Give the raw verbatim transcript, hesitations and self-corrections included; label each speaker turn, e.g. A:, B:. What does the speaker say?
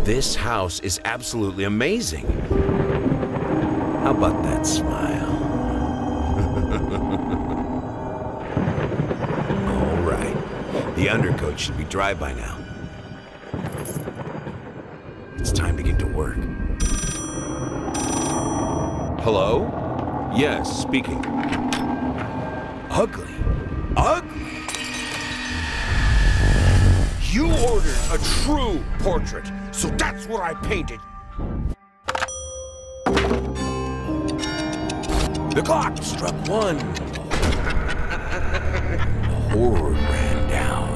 A: This house is absolutely amazing. How about that smile? All right. The undercoat should be dry by now. It's time to get to work. Hello? Yes, speaking. Ugly. Ugly? You ordered a true portrait, so that's what I painted. The clock struck one. The horde ran down.